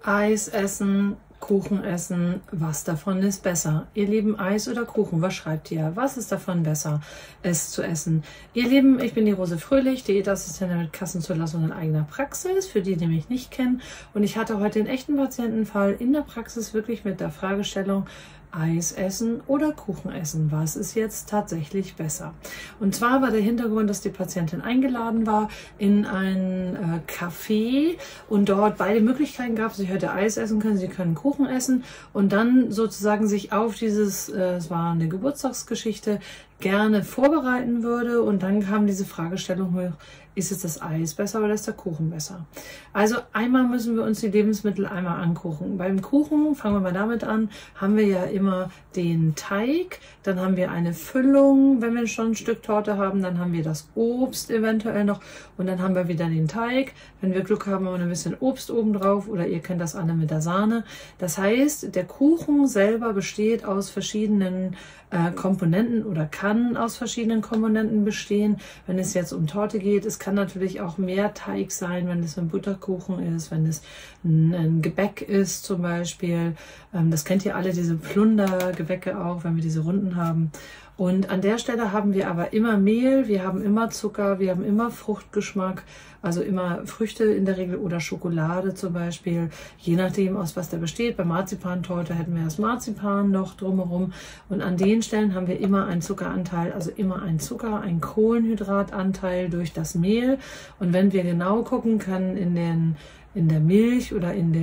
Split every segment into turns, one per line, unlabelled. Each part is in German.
Eis essen, Kuchen essen, was davon ist besser? Ihr Lieben, Eis oder Kuchen, was schreibt ihr? Was ist davon besser, es zu essen? Ihr Lieben, ich bin die Rose Fröhlich, Diätassistentin mit Kassenzulassung in eigener Praxis, für die mich nicht kennen. Und ich hatte heute einen echten Patientenfall in der Praxis wirklich mit der Fragestellung, Eis essen oder Kuchen essen. Was ist jetzt tatsächlich besser? Und zwar war der Hintergrund, dass die Patientin eingeladen war in ein Café und dort beide Möglichkeiten gab. Sie hätte Eis essen können, sie können Kuchen essen und dann sozusagen sich auf dieses, es war eine Geburtstagsgeschichte, gerne vorbereiten würde. Und dann kam diese Fragestellung hoch, ist es das Eis besser oder ist der Kuchen besser? Also einmal müssen wir uns die Lebensmittel einmal angucken. Beim Kuchen, fangen wir mal damit an, haben wir ja immer den Teig, dann haben wir eine Füllung, wenn wir schon ein Stück Torte haben, dann haben wir das Obst eventuell noch und dann haben wir wieder den Teig. Wenn wir Glück haben, haben wir ein bisschen Obst oben drauf oder ihr kennt das alle mit der Sahne. Das heißt, der Kuchen selber besteht aus verschiedenen Komponenten oder kann aus verschiedenen Komponenten bestehen. Wenn es jetzt um Torte geht, es kann natürlich auch mehr Teig sein, wenn es ein Butterkuchen ist, wenn es ein Gebäck ist zum Beispiel. Das kennt ihr alle, diese Plundergebäcke auch, wenn wir diese Runden haben. Und an der Stelle haben wir aber immer Mehl, wir haben immer Zucker, wir haben immer Fruchtgeschmack, also immer Früchte in der Regel oder Schokolade zum Beispiel, je nachdem aus was der besteht. Bei Marzipantorte hätten wir das Marzipan noch drumherum und an den Stellen haben wir immer einen Zuckeranteil, also immer ein Zucker, ein Kohlenhydratanteil durch das Mehl. Und wenn wir genau gucken, kann in der Milch oder in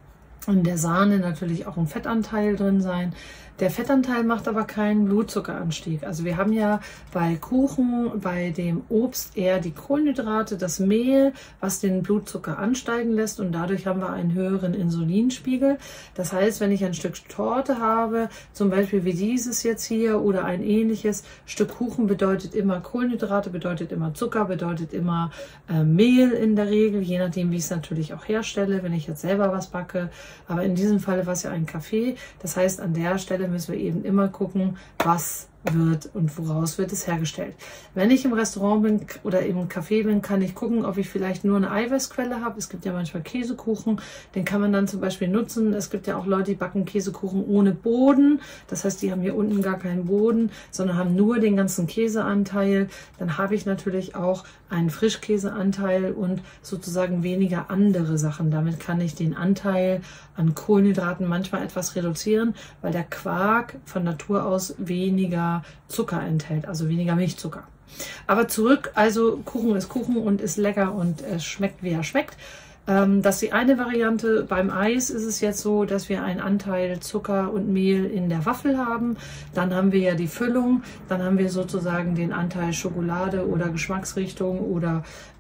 der Sahne natürlich auch ein Fettanteil drin sein. Der Fettanteil macht aber keinen Blutzuckeranstieg. Also wir haben ja bei Kuchen, bei dem Obst eher die Kohlenhydrate, das Mehl, was den Blutzucker ansteigen lässt und dadurch haben wir einen höheren Insulinspiegel. Das heißt, wenn ich ein Stück Torte habe, zum Beispiel wie dieses jetzt hier oder ein ähnliches Stück Kuchen, bedeutet immer Kohlenhydrate, bedeutet immer Zucker, bedeutet immer Mehl in der Regel, je nachdem wie ich es natürlich auch herstelle, wenn ich jetzt selber was backe. Aber in diesem Fall war es ja ein Kaffee. Das heißt, an der Stelle müssen wir eben immer gucken, was wird und woraus wird es hergestellt. Wenn ich im Restaurant bin oder im Café bin, kann ich gucken, ob ich vielleicht nur eine Eiweißquelle habe. Es gibt ja manchmal Käsekuchen, den kann man dann zum Beispiel nutzen. Es gibt ja auch Leute, die backen Käsekuchen ohne Boden. Das heißt, die haben hier unten gar keinen Boden, sondern haben nur den ganzen Käseanteil. Dann habe ich natürlich auch einen Frischkäseanteil und sozusagen weniger andere Sachen. Damit kann ich den Anteil an Kohlenhydraten manchmal etwas reduzieren, weil der Quark von Natur aus weniger Zucker enthält, also weniger Milchzucker. Aber zurück, also Kuchen ist Kuchen und ist lecker und es schmeckt, wie er schmeckt. Das ist die eine Variante. Beim Eis ist es jetzt so, dass wir einen Anteil Zucker und Mehl in der Waffel haben. Dann haben wir ja die Füllung. Dann haben wir sozusagen den Anteil Schokolade oder Geschmacksrichtung oder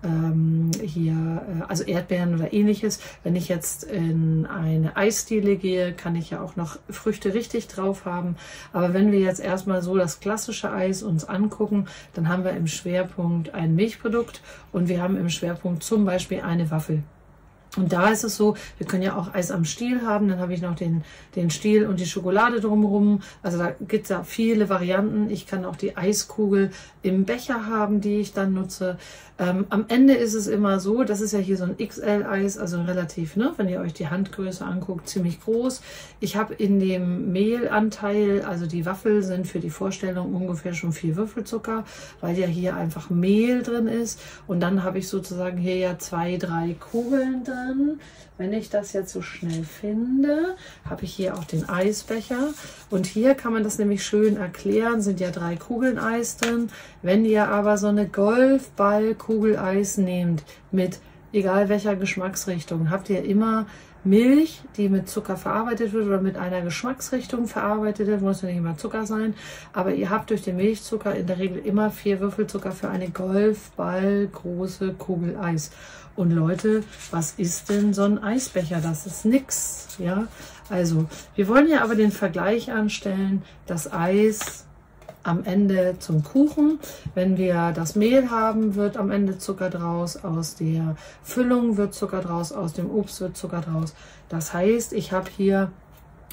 also Erdbeeren oder ähnliches. Wenn ich jetzt in eine Eisdiele gehe, kann ich ja auch noch Früchte richtig drauf haben. Aber wenn wir jetzt erstmal so das klassische Eis uns angucken, dann haben wir im Schwerpunkt ein Milchprodukt und wir haben im Schwerpunkt zum Beispiel eine Waffel. Und da ist es so, wir können ja auch Eis am Stiel haben, dann habe ich noch den Stiel und die Schokolade drumherum. Also da gibt es ja viele Varianten. Ich kann auch die Eiskugel im Becher haben, die ich dann nutze. Am Ende ist es immer so, das ist ja hier so ein XL-Eis, also relativ, ne, wenn ihr euch die Handgröße anguckt, ziemlich groß. Ich habe in dem Mehlanteil, also die Waffel sind für die Vorstellung ungefähr schon 4 Würfelzucker, weil ja hier einfach Mehl drin ist. Und dann habe ich sozusagen hier ja 2, 3 Kugeln drin. Wenn ich das jetzt so schnell finde, habe ich hier auch den Eisbecher. Und hier kann man das nämlich schön erklären, sind ja 3 Kugeln Eis drin. Wenn ihr aber so eine Golfballkugel Eis nehmt, mit egal welcher Geschmacksrichtung, habt ihr immer Milch, die mit Zucker verarbeitet wird oder mit einer Geschmacksrichtung verarbeitet wird, muss ja nicht immer Zucker sein, aber ihr habt durch den Milchzucker in der Regel immer 4 Würfelzucker für eine Golfball große Kugel Eis. Und Leute, was ist denn so ein Eisbecher? Das ist nix, ja. Also, wir wollen ja aber den Vergleich anstellen, das Eis am Ende zum Kuchen. Wenn wir das Mehl haben, wird am Ende Zucker draus, aus der Füllung wird Zucker draus, aus dem Obst wird Zucker draus. Das heißt, ich habe hier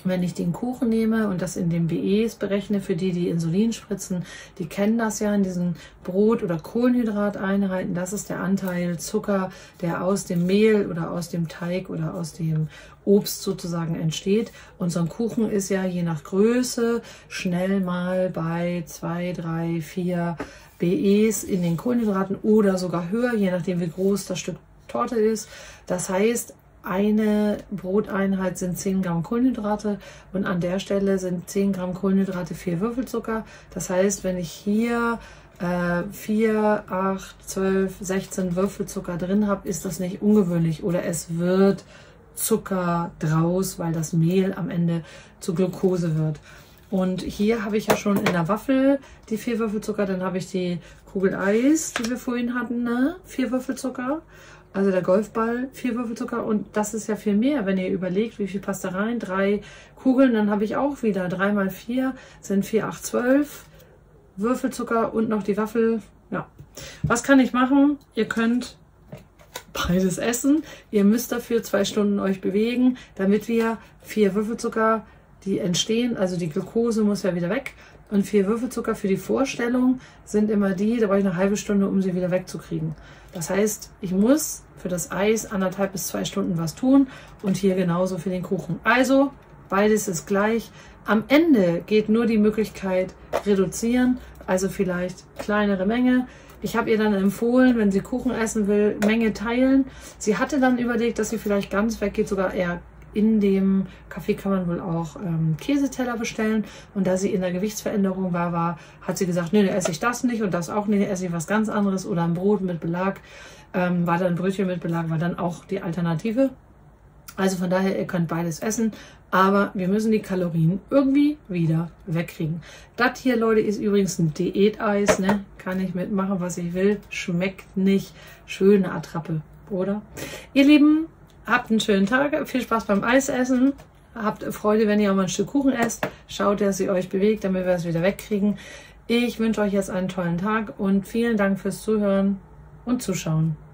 wenn ich den Kuchen nehme und das in den BEs berechne, für die Insulin spritzen, die kennen das ja in diesen Brot- oder Kohlenhydrateinheiten. Das ist der Anteil Zucker, der aus dem Mehl oder aus dem Teig oder aus dem Obst sozusagen entsteht. Und so ein Kuchen ist ja je nach Größe schnell mal bei 2, 3, 4 BEs in den Kohlenhydraten oder sogar höher, je nachdem wie groß das Stück Torte ist. Das heißt, eine Broteinheit sind 10 Gramm Kohlenhydrate und an der Stelle sind 10 Gramm Kohlenhydrate 4 Würfelzucker. Das heißt, wenn ich hier 4, 8, 12, 16 Würfelzucker drin habe, ist das nicht ungewöhnlich oder es wird Zucker draus, weil das Mehl am Ende zu Glucose wird. Und hier habe ich ja schon in der Waffel die 4 Würfelzucker, dann habe ich die Kugel Eis, die wir vorhin hatten, ne? 4 Würfelzucker. Also der Golfball, 4 Würfelzucker und das ist ja viel mehr, wenn ihr überlegt, wie viel passt da rein. 3 Kugeln, dann habe ich auch wieder 3 mal 4 sind 4, 8, 12 Würfelzucker und noch die Waffel. Ja, was kann ich machen? Ihr könnt beides essen. Ihr müsst dafür 2 Stunden euch bewegen, damit wir 4 Würfelzucker, die entstehen, also die Glucose muss ja wieder weg. Und 4 Würfelzucker für die Vorstellung sind immer die, da brauche ich eine halbe Stunde, um sie wieder wegzukriegen. Das heißt, ich muss für das Eis 1,5 bis 2 Stunden was tun und hier genauso für den Kuchen. Also, beides ist gleich. Am Ende geht nur die Möglichkeit reduzieren, also vielleicht kleinere Menge. Ich habe ihr dann empfohlen, wenn sie Kuchen essen will, Menge teilen. Sie hatte dann überlegt, dass sie vielleicht ganz weggeht, sogar eher in dem Café kann man wohl auch Käseteller bestellen. Und da sie in der Gewichtsveränderung war, hat sie gesagt, nee, esse ich das nicht und das auch nicht, esse ich was ganz anderes oder ein Brot mit Belag. War dann ein Brötchen mit Belag, war dann auch die Alternative. Also von daher, ihr könnt beides essen, aber wir müssen die Kalorien irgendwie wieder wegkriegen. Das hier, Leute, ist übrigens ein Diäteis, ne? Kann ich mitmachen, was ich will. Schmeckt nicht. Schöne Attrappe, oder? Ihr Lieben, habt einen schönen Tag, viel Spaß beim Eisessen, habt Freude, wenn ihr auch mal ein Stück Kuchen esst, schaut, dass ihr euch bewegt, damit wir es wieder wegkriegen. Ich wünsche euch jetzt einen tollen Tag und vielen Dank fürs Zuhören und Zuschauen.